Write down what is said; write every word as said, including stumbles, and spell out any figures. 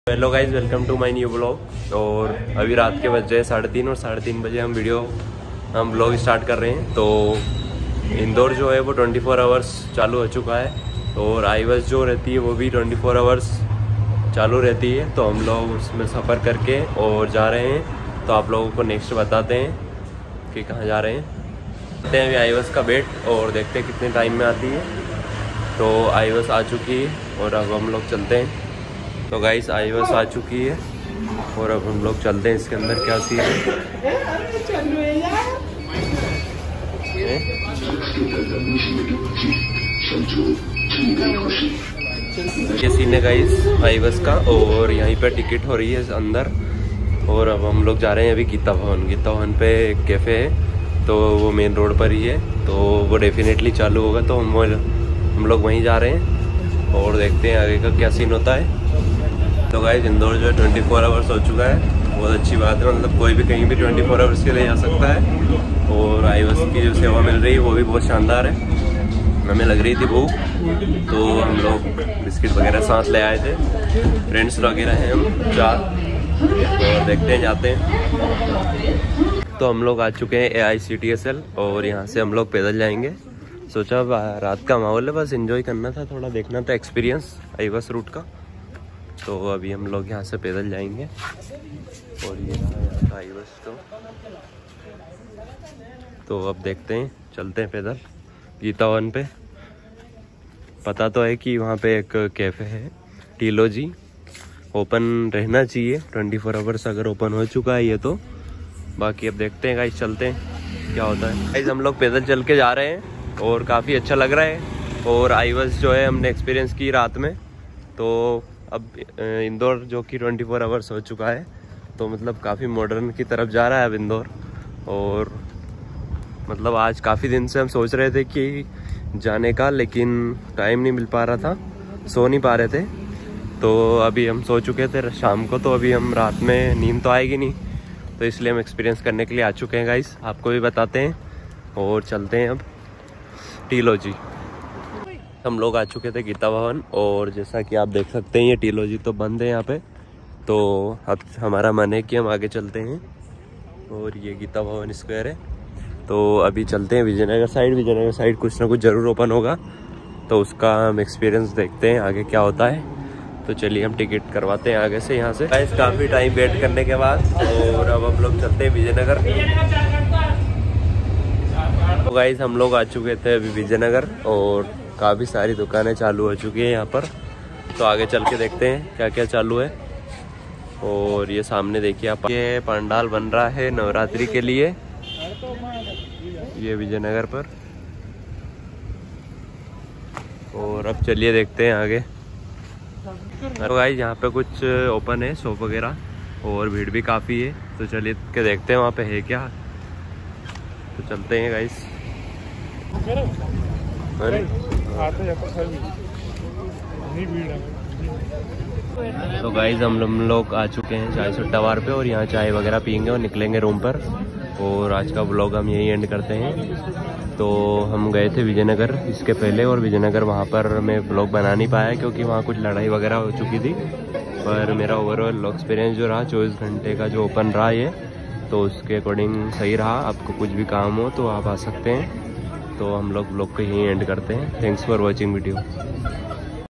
Hello guys, welcome to my new blog. और अभी रात के बज रहे साढ़े तीन और साढ़े तीन बजे हम वीडियो हम ब्लॉग स्टार्ट कर रहे हैं। तो इंदौर जो है वो ट्वेंटी फोर आवर्स चालू हो चुका है और आई बस जो रहती है वो भी ट्वेंटी फोर आवर्स चालू रहती है। तो हम लोग उसमें सफ़र करके और जा रहे हैं। तो आप लोगों को नेक्स्ट बताते हैं कि कहाँ जा रहे हैं। देखते हैं अभी आई बस का वेट और देखते हैं कितने टाइम में आती है। तो आई बस आ चुकी है और अब हम लोग चलते हैं। तो गाइस आई बस आ चुकी है और अब हम लोग चलते हैं इसके अंदर क्या सीन है। ये सीन है गाइस आई बस का और यहीं पे टिकट हो रही है अंदर। और अब हम लोग जा रहे हैं अभी गीता भवन। गीता भवन पे एक कैफ़े है तो वो मेन रोड पर ही है, तो वो डेफिनेटली चालू होगा। तो हम हम लोग वहीं जा रहे हैं और देखते हैं आगे का क्या सीन होता है। तो गाइस इंदौर जो है ट्वेंटी फोर आवर्स हो चुका है, बहुत अच्छी बात है। मतलब कोई भी कहीं भी ट्वेंटी फोर आवर्स के लिए जा सकता है। और आई बस की जो सेवा मिल रही है वो भी बहुत शानदार है। हमें लग रही थी भूख तो हम लोग बिस्किट वगैरह साथ ले आए थे। फ्रेंड्स वगैरह हैं हम चार, और देखते हैं जाते हैं। तो हम लोग आ चुके हैं A I C T S L और यहाँ से हम लोग पैदल जाएंगे। सोचा रात का माहौल है, बस एंजॉय करना था, थोड़ा देखना था एक्सपीरियंस आई बस रूट का। तो अभी हम लोग यहाँ से पैदल जाएंगे और ये रहा यहाँ का आई बस। तो तो अब देखते हैं, चलते हैं पैदल गीता भवन पे। पता तो है कि वहाँ पे एक कैफ़े है टीलोजी, ओपन रहना चाहिए ट्वेंटी फोर आवर्स। अगर ओपन हो चुका है ये तो बाकी अब देखते हैं गाइस, चलते हैं क्या होता है। गाइस हम लोग पैदल चल के जा रहे हैं और काफ़ी अच्छा लग रहा है। और आई बस जो है हमने एक्सपीरियंस की रात में। तो अब इंदौर जो कि ट्वेंटी फोर आवर्स हो चुका है तो मतलब काफ़ी मॉडर्न की तरफ जा रहा है अब इंदौर। और मतलब आज काफ़ी दिन से हम सोच रहे थे कि जाने का, लेकिन टाइम नहीं मिल पा रहा था, सो नहीं पा रहे थे। तो अभी हम सो चुके थे शाम को, तो अभी हम रात में नींद तो आएगी नहीं, तो इसलिए हम एक्सपीरियंस करने के लिए आ चुके हैं गाइस। आपको भी बताते हैं और चलते हैं अब टीलोजी। हम लोग आ चुके थे गीता भवन और जैसा कि आप देख सकते हैं ये टीलोजी तो बंद है यहाँ पे। तो अब हमारा मन है कि हम आगे चलते हैं और ये गीता भवन स्क्वायर है। तो अभी चलते हैं विजयनगर साइड। विजयनगर साइड कुछ ना कुछ ज़रूर ओपन होगा, तो उसका हम एक्सपीरियंस देखते हैं आगे क्या होता है। तो चलिए हम टिकट करवाते हैं आगे से यहाँ से। गाइस काफ़ी टाइम वेट करने के बाद और अब हम लोग चलते हैं विजयनगर। तो गाइस हम लोग आ चुके थे अभी विजयनगर और काफ़ी सारी दुकानें चालू हो चुकी है यहाँ पर। तो आगे चल के देखते हैं क्या क्या चालू है। और ये सामने देखिए आप, ये पंडाल बन रहा है नवरात्रि के लिए, ये विजयनगर पर। और अब चलिए देखते हैं आगे। तो गाइस यहाँ पे कुछ ओपन है शॉप वगैरह और भीड़ भी काफ़ी है। तो चलिए के देखते हैं वहाँ पे है क्या। तो चलते हैं गाइस। तो गाइज हम लोग आ चुके हैं चाय सुट्टा बार पे और यहाँ चाय वगैरह पियेंगे और निकलेंगे रूम पर। और आज का ब्लॉग हम यही एंड करते हैं। तो हम गए थे विजयनगर इसके पहले, और विजयनगर वहाँ पर मैं ब्लॉग बना नहीं पाया क्योंकि वहाँ कुछ लड़ाई वगैरह हो चुकी थी। पर मेरा ओवरऑल एक्सपीरियंस जो रहा चौबीस घंटे का जो ओपन रहा ये, तो उसके अकॉर्डिंग सही रहा। आपको कुछ भी काम हो तो आप आ सकते हैं। तो हम लोग ब्लॉग को यहीं एंड करते हैं। Thanks for watching video.